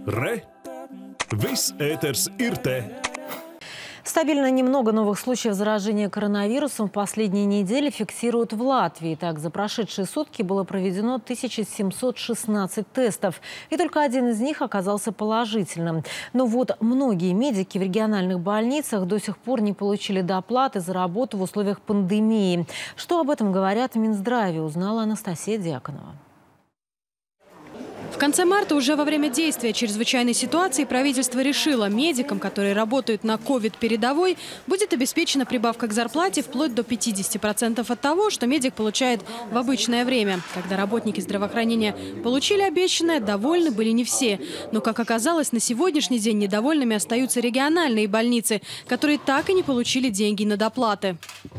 Re! Viss ēters ir te! Стабильно немного новых случаев заражения коронавирусом в последние недели фиксируют в Латвии. Так, за прошедшие сутки было проведено 1716 тестов. И только один из них оказался положительным. Но вот многие медики в региональных больницах до сих пор не получили доплаты за работу в условиях пандемии. Что об этом говорят в Минздраве, узнала Анастасия Дьяконова. В конце марта, уже во время действия чрезвычайной ситуации, правительство решило, медикам, которые работают на ковид-передовой, будет обеспечена прибавка к зарплате вплоть до 50% от того, что медик получает в обычное время. Когда работники здравоохранения получили обещанное, довольны были не все. Но, как оказалось, на сегодняшний день недовольными остаются региональные больницы, которые так и не получили деньги на доплаты.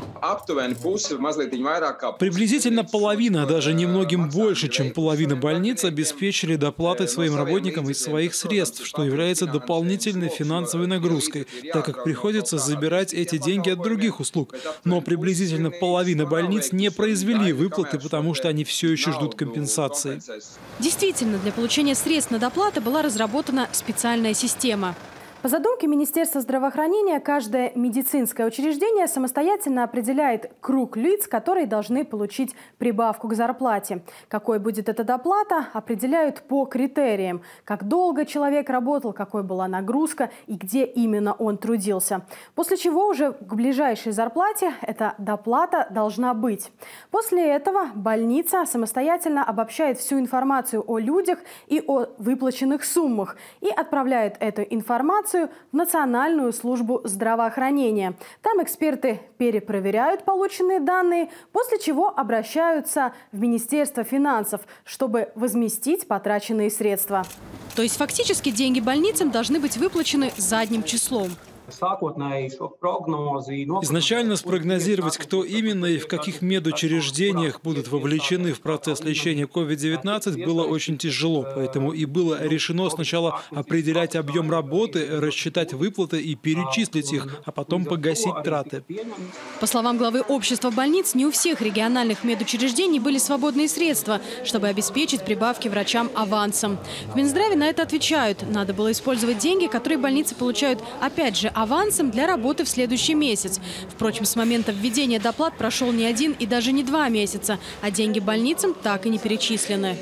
Приблизительно половина, даже немногим больше, чем половина больниц, обеспечили доплаты своим работникам из своих средств, что является дополнительной финансовой нагрузкой, так как приходится забирать эти деньги от других услуг. Но приблизительно половина больниц не произвели выплаты, потому что они все еще ждут компенсации. Действительно, для получения средств на доплаты была разработана специальная система. По задумке Министерства здравоохранения, каждое медицинское учреждение самостоятельно определяет круг лиц, которые должны получить прибавку к зарплате. Какой будет эта доплата, определяют по критериям. Как долго человек работал, какой была нагрузка и где именно он трудился. После чего уже к ближайшей зарплате эта доплата должна быть. После этого больница самостоятельно обобщает всю информацию о людях и о выплаченных суммах и отправляет эту информацию в Национальную службу здравоохранения. Там эксперты перепроверяют полученные данные, после чего обращаются в Министерство финансов, чтобы возместить потраченные средства. То есть фактически деньги больницам должны быть выплачены задним числом. Изначально спрогнозировать, кто именно и в каких медучреждениях будут вовлечены в процесс лечения COVID-19, было очень тяжело. Поэтому и было решено сначала определять объем работы, рассчитать выплаты и перечислить их, а потом погасить траты. По словам главы общества больниц, не у всех региональных медучреждений были свободные средства, чтобы обеспечить прибавки врачам авансом. В Минздраве на это отвечают. Надо было использовать деньги, которые больницы получают, опять же, авансом для работы в следующий месяц. Впрочем, с момента введения доплат прошел не 1 и даже не 2 месяца, а деньги больницам так и не перечислены.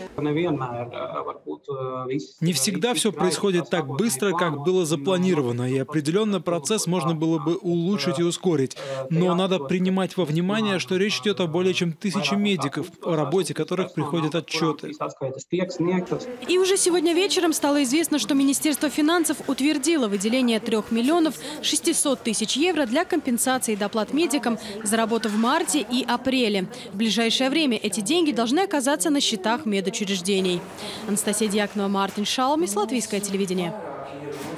Не всегда все происходит так быстро, как было запланировано, и определенно процесс можно было бы улучшить и ускорить. Но надо принимать во внимание, что речь идет о более чем 1000 медиков, о работе которых приходят отчеты. И уже сегодня вечером стало известно, что Министерство финансов утвердило выделение 3 миллионов 600 тысяч евро для компенсации доплат медикам за работу в марте и апреле. В ближайшее время эти деньги должны оказаться на счетах медучреждений. Анастасия Дьяконова, Мартин Шалмис, Латвийское телевидение.